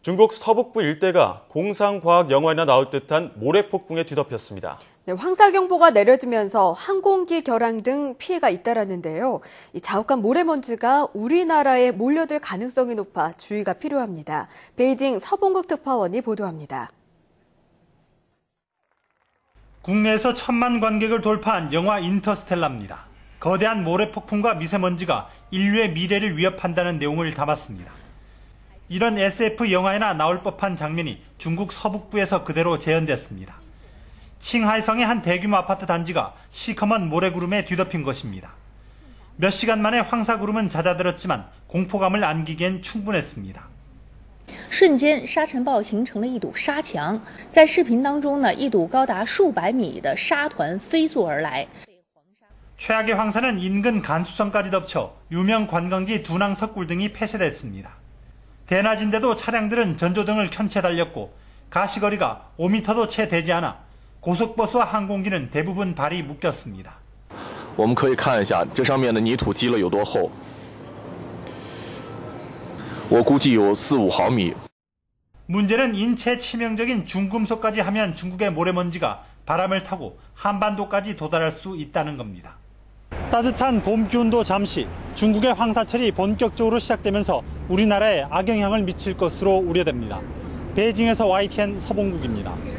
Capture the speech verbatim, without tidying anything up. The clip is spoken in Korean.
중국 서북부 일대가 공상과학 영화에나 나올 듯한 모래폭풍에 뒤덮였습니다. 네, 황사경보가 내려지면서 항공기 결항 등 피해가 잇따랐는데요. 이 자욱한 모래먼지가 우리나라에 몰려들 가능성이 높아 주의가 필요합니다. 베이징 서봉국 특파원이 보도합니다. 국내에서 천만 관객을 돌파한 영화 인터스텔라입니다. 거대한 모래폭풍과 미세먼지가 인류의 미래를 위협한다는 내용을 담았습니다. 이런 에스에프 영화에나 나올 법한 장면이 중국 서북부에서 그대로 재현됐습니다. 칭하이성의 한 대규모 아파트 단지가 시커먼 모래구름에 뒤덮인 것입니다. 몇 시간 만에 황사구름은 잦아들었지만 공포감을 안기기엔 충분했습니다. 瞬间沙尘暴形成了一堵沙墙，在视频当中呢，一堵高达数百米的沙团飞速而来。 최악의 황사는 인근 간수성까지 덮쳐 유명 관광지 두낭 석굴 등이 폐쇄됐습니다. 대낮인데도 차량들은 전조등을 켠 채 달렸고 가시거리가 오 미터도 채 되지 않아 고속버스와 항공기는 대부분 발이 묶였습니다. 我们可以看一下这上面的泥土积了有多厚。 我估计有四五毫米。 문제는 인체 치명적인 중금속까지 하면 중국의 모래먼지가 바람을 타고 한반도까지 도달할 수 있다는 겁니다. 따뜻한 봄 기온도 잠시, 중국의 황사철이 본격적으로 시작되면서 우리나라에 악영향을 미칠 것으로 우려됩니다. 베이징에서 와이티엔 서봉국입니다.